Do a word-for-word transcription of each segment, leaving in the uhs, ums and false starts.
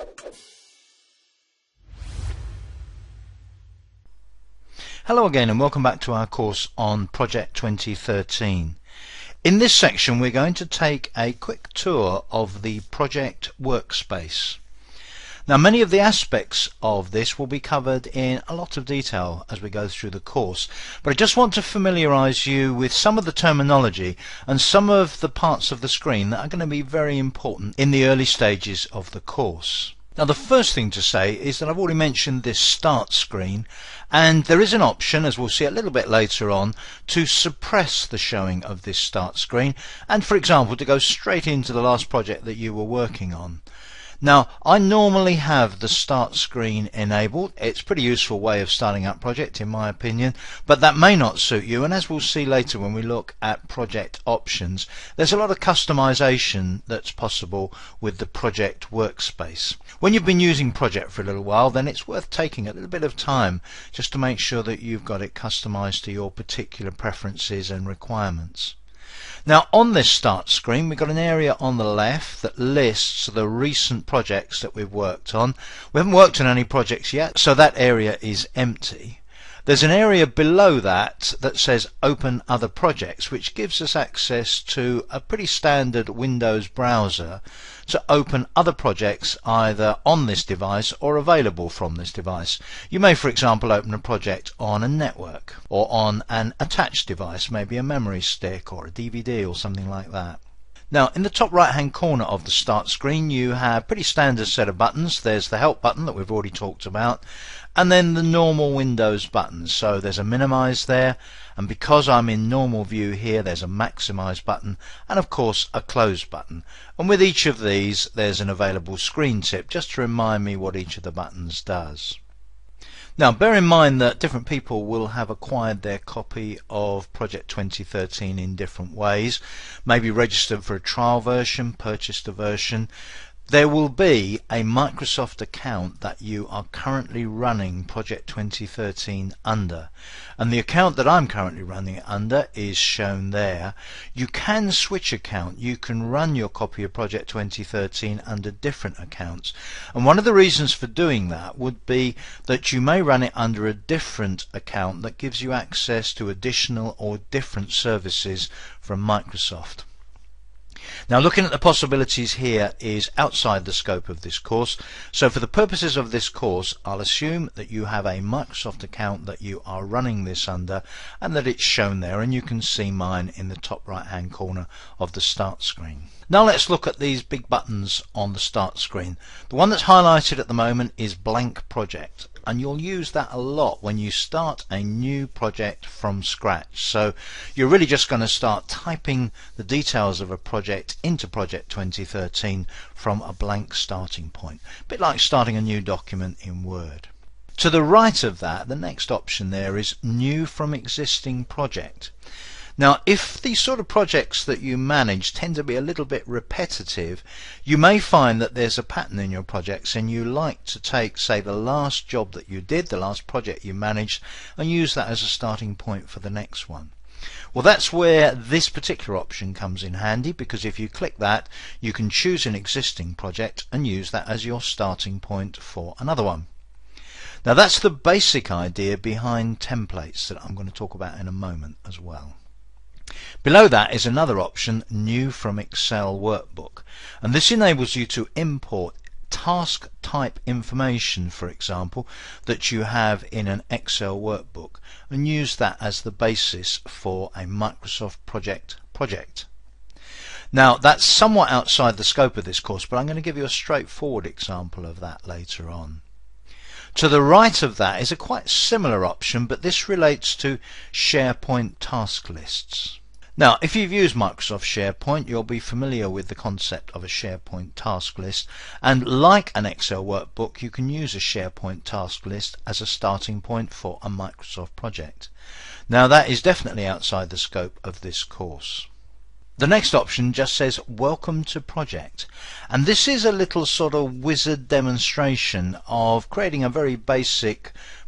Hello again and welcome back to our course on Project twenty thirteen. In this section we're going to take a quick tour of the Project Workspace. Now many of the aspects of this will be covered in a lot of detail as we go through the course, but I just want to familiarize you with some of the terminology and some of the parts of the screen that are going to be very important in the early stages of the course. Now the first thing to say is that I've already mentioned this start screen, and there is an option, as we'll see a little bit later on, to suppress the showing of this start screen and, for example, to go straight into the last project that you were working on. Now I normally have the start screen enabled. It's a pretty useful way of starting up project in my opinion, but that may not suit you, and as we'll see later when we look at project options, there's a lot of customization that's possible with the Project Workspace. When you've been using Project for a little while, then it's worth taking a little bit of time just to make sure that you've got it customized to your particular preferences and requirements. Now on this start screen we've got an area on the left that lists the recent projects that we've worked on. We haven't worked on any projects yet, so that area is empty. There's an area below that that says Open Other Projects, which gives us access to a pretty standard Windows browser to open other projects either on this device or available from this device. You may, for example, open a project on a network or on an attached device, maybe a memory stick or a D V D or something like that. Now in the top right hand corner of the start screen you have a pretty standard set of buttons. There's the help button that we've already talked about, and then the normal Windows buttons. So there's a minimize there, and because I'm in normal view here there's a maximize button and of course a close button, and with each of these there's an available screen tip just to remind me what each of the buttons does. Now bear in mind that different people will have acquired their copy of Project twenty thirteen in different ways, maybe registered for a trial version, purchased a version. There will be a Microsoft account that you are currently running Project twenty thirteen under, and the account that I'm currently running it under is shown there. You can switch account, you can run your copy of Project twenty thirteen under different accounts, and one of the reasons for doing that would be that you may run it under a different account that gives you access to additional or different services from Microsoft. Now looking at the possibilities here is outside the scope of this course, so for the purposes of this course I'll assume that you have a Microsoft account that you are running this under and that it's shown there, and you can see mine in the top right hand corner of the start screen. Now let's look at these big buttons on the start screen. The one that's highlighted at the moment is Blank Project, and you'll use that a lot when you start a new project from scratch. So you're really just going to start typing the details of a project into Project twenty thirteen from a blank starting point, a bit like starting a new document in Word. To the right of that, the next option there is New from Existing Project. Now if these sort of projects that you manage tend to be a little bit repetitive, you may find that there's a pattern in your projects and you like to take, say, the last job that you did, the last project you managed, and use that as a starting point for the next one. Well, that's where this particular option comes in handy, because if you click that you can choose an existing project and use that as your starting point for another one. Now that's the basic idea behind templates that I'm going to talk about in a moment as well. Below that is another option, New from Excel Workbook, and this enables you to import task type information, for example, that you have in an Excel workbook, and use that as the basis for a Microsoft project project. Now that's somewhat outside the scope of this course, but I'm going to give you a straightforward example of that later on. To the right of that is a quite similar option, but this relates to SharePoint Task Lists. Now if you've used Microsoft SharePoint you'll be familiar with the concept of a SharePoint task list, and like an Excel workbook you can use a SharePoint task list as a starting point for a Microsoft project. Now that is definitely outside the scope of this course. The next option just says Welcome to Project, and this is a little sort of wizard demonstration of creating a very basic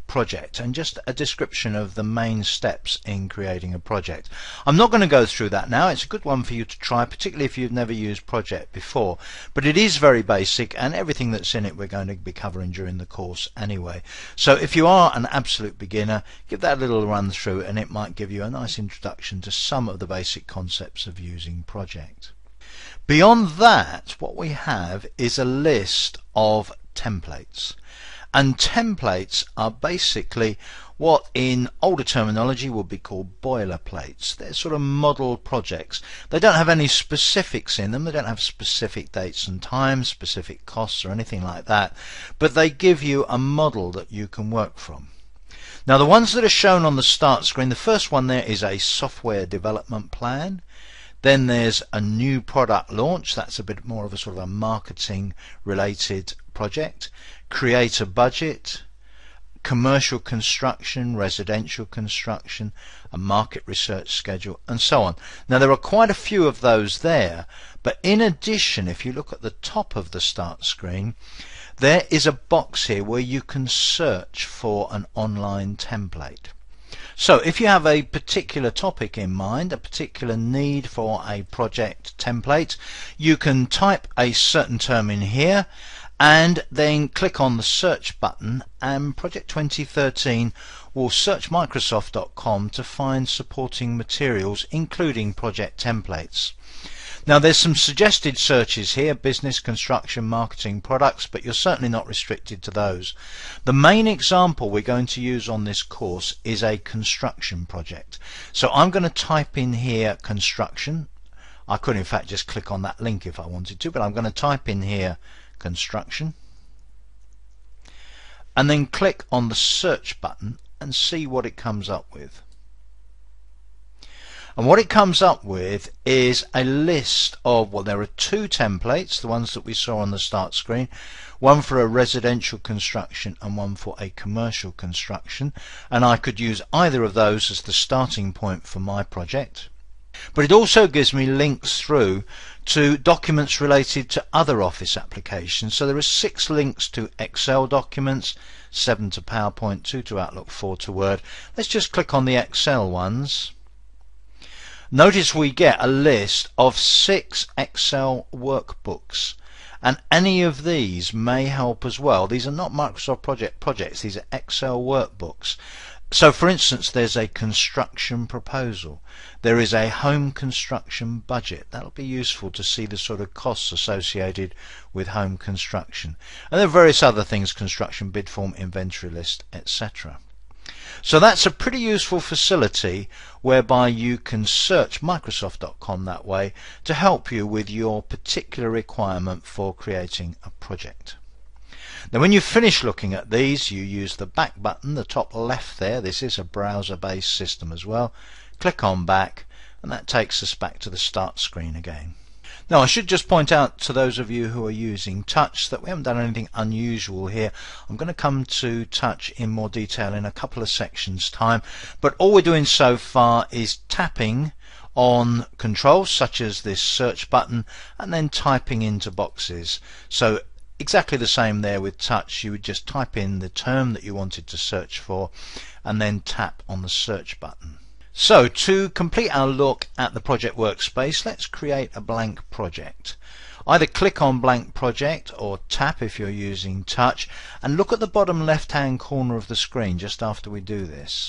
project and just a description of the main steps in creating a project. I'm not going to go through that now. It's a good one for you to try, particularly if you've never used Project before, but it is very basic, and everything that's in it we're going to be covering during the course anyway. So if you are an absolute beginner, give that a little run through and it might give you a nice introduction to some of the basic concepts of using Project. Beyond that, what we have is a list of templates. And templates are basically what in older terminology would be called boilerplates. They're sort of model projects. They don't have any specifics in them. They don't have specific dates and times, specific costs or anything like that. But they give you a model that you can work from. Now the ones that are shown on the start screen, the first one there is a software development plan. Then there's a new product launch. That's a bit more of a sort of a marketing related project. Create a budget, commercial construction, residential construction, a market research schedule, and so on. Now there are quite a few of those there, but in addition, if you look at the top of the start screen, there is a box here where you can search for an online template. So if you have a particular topic in mind, a particular need for a project template, you can type a certain term in here and then click on the search button, and Project twenty thirteen will search Microsoft dot com to find supporting materials including project templates. Now there's some suggested searches here: business, construction, marketing, products, but you're certainly not restricted to those. The main example we're going to use on this course is a construction project. So I'm going to type in here construction. I could in fact just click on that link if I wanted to, but I'm going to type in here construction and then click on the search button and see what it comes up with. And what it comes up with is a list of, well, there are two templates, the ones that we saw on the start screen, one for a residential construction and one for a commercial construction, and I could use either of those as the starting point for my project. But it also gives me links through to documents related to other Office applications. So there are six links to Excel documents, seven to PowerPoint, two to Outlook, four to Word. Let's just click on the Excel ones. Notice we get a list of six Excel workbooks, and any of these may help as well. These are not Microsoft Project projects, these are Excel workbooks. So for instance, there's a construction proposal, there is a home construction budget. That'll be useful to see the sort of costs associated with home construction, and there are various other things: construction bid form, inventory list, et cetera. So that's a pretty useful facility whereby you can search Microsoft dot com that way to help you with your particular requirement for creating a project. Now when you finish looking at these, you use the back button, the top left there. This is a browser based system as well. Click on back and that takes us back to the start screen again. Now I should just point out to those of you who are using Touch that we haven't done anything unusual here. I'm going to come to Touch in more detail in a couple of sections time, but all we're doing so far is tapping on controls such as this search button and then typing into boxes. So exactly the same there with Touch. You would just type in the term that you wanted to search for and then tap on the search button. So to complete our look at the Project Workspace, let's create a blank project. Either click on blank project or tap if you're using Touch, and look at the bottom left hand corner of the screen just after we do this.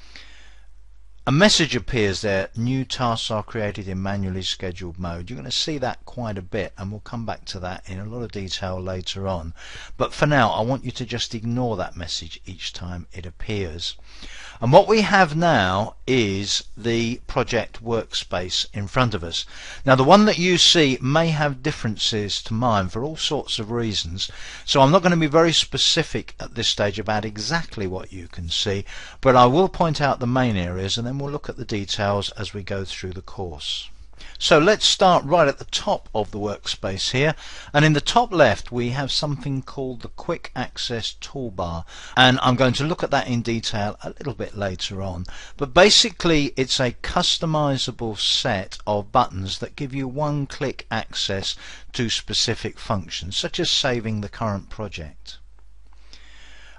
A message appears there: new tasks are created in manually scheduled mode. You're going to see that quite a bit, and we'll come back to that in a lot of detail later on. But for now I want you to just ignore that message each time it appears. And what we have now is the Project Workspace in front of us. Now the one that you see may have differences to mine for all sorts of reasons, so I'm not going to be very specific at this stage about exactly what you can see, but I will point out the main areas and then we'll look at the details as we go through the course. So let's start right at the top of the workspace here, and in the top left we have something called the Quick Access Toolbar, and I'm going to look at that in detail a little bit later on. But basically it's a customizable set of buttons that give you one-click access to specific functions, such as saving the current project.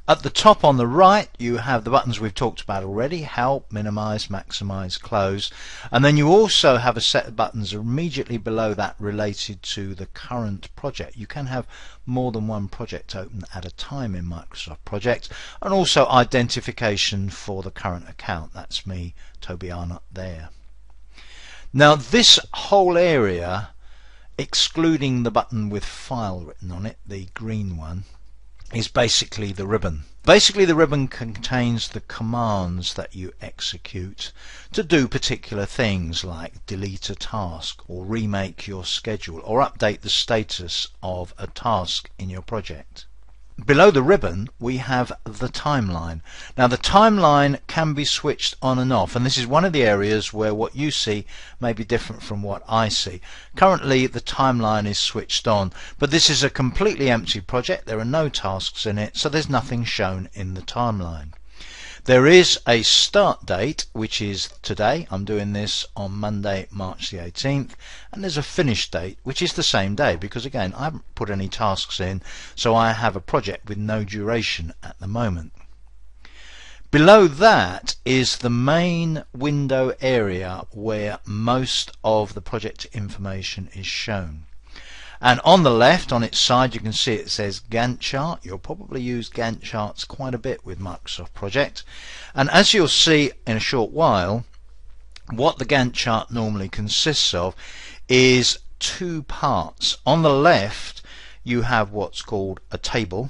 At the top on the right you have the buttons we've talked about already: help, minimize, maximize, close, and then you also have a set of buttons immediately below that related to the current project. You can have more than one project open at a time in Microsoft Project, and also identification for the current account. That's me, Toby Arnott, there. Now this whole area, excluding the button with file written on it, the green one, is basically the ribbon. Basically the ribbon contains the commands that you execute to do particular things like delete a task, or remake your schedule, or update the status of a task in your project. Below the ribbon we have the timeline. Now the timeline can be switched on and off, and this is one of the areas where what you see may be different from what I see. Currently the timeline is switched on, but this is a completely empty project. There are no tasks in it, so there's nothing shown in the timeline. There is a start date, which is today. I'm doing this on Monday, March the eighteenth, and there's a finish date, which is the same day, because again I haven't put any tasks in, so I have a project with no duration at the moment. Below that is the main window area where most of the project information is shown. And on the left, on its side, you can see it says Gantt chart. You'll probably use Gantt charts quite a bit with Microsoft Project. And as you'll see in a short while, what the Gantt chart normally consists of is two parts. On the left, you have what's called a table.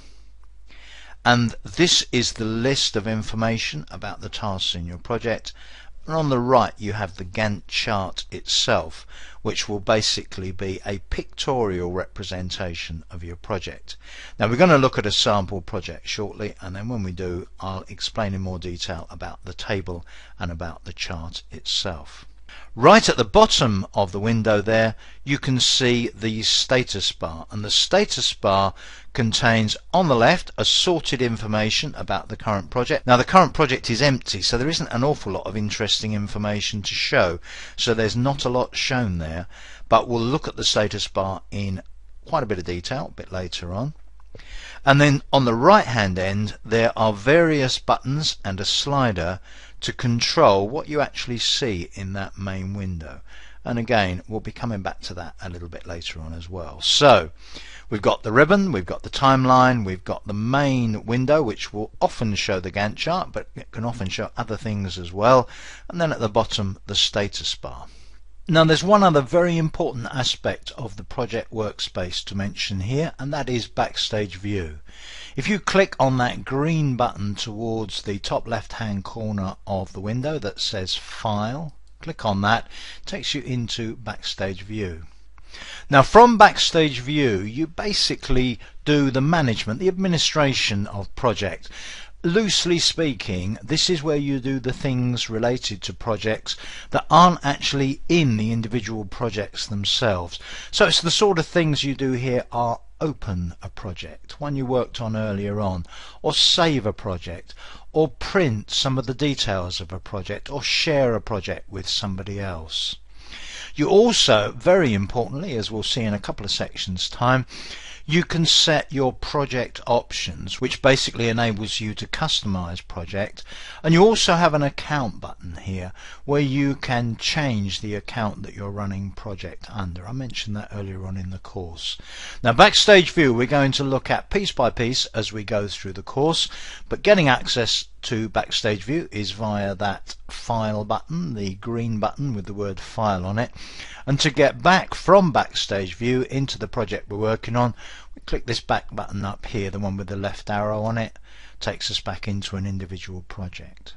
And this is the list of information about the tasks in your project. And on the right you have the Gantt chart itself, which will basically be a pictorial representation of your project. Now we're going to look at a sample project shortly, and then when we do I'll explain in more detail about the table and about the chart itself. Right at the bottom of the window there you can see the status bar, and the status bar contains on the left assorted information about the current project. Now the current project is empty, so there isn't an awful lot of interesting information to show, so there's not a lot shown there, but we'll look at the status bar in quite a bit of detail a bit later on. And then on the right hand end there are various buttons and a slider to control what you actually see in that main window, and again we'll be coming back to that a little bit later on as well. So we've got the ribbon, we've got the timeline, we've got the main window, which will often show the Gantt chart, but it can often show other things as well, and then at the bottom the status bar. Now there's one other very important aspect of the Project Workspace to mention here, and that is Backstage View. If you click on that green button towards the top left hand corner of the window that says File, click on that, it takes you into Backstage View. Now from Backstage View you basically do the management, the administration of project. Loosely speaking, this is where you do the things related to projects that aren't actually in the individual projects themselves. So it's the sort of things you do here are open a project, one you worked on earlier on, or save a project, or print some of the details of a project, or share a project with somebody else. You also, very importantly, as we'll see in a couple of sections time, you can set your project options, which basically enables you to customize project, and you also have an account button here where you can change the account that you're running project under. I mentioned that earlier on in the course. Now Backstage View we're going to look at piece by piece as we go through the course, but getting access to Backstage View is via that File button, the green button with the word File on it, and to get back from Backstage View into the project we're working on, we click this back button up here, the one with the left arrow on it, takes us back into an individual project.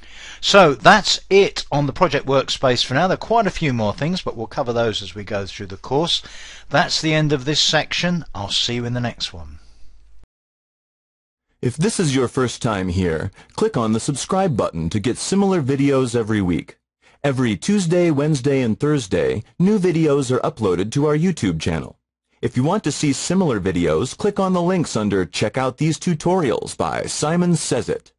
So that's it on the Project Workspace for now. There are quite a few more things, but we'll cover those as we go through the course. That's the end of this section. I'll see you in the next one. If this is your first time here, click on the subscribe button to get similar videos every week. Every Tuesday, Wednesday, and Thursday, new videos are uploaded to our YouTube channel. If you want to see similar videos, click on the links under Check Out These Tutorials by Simon Says It.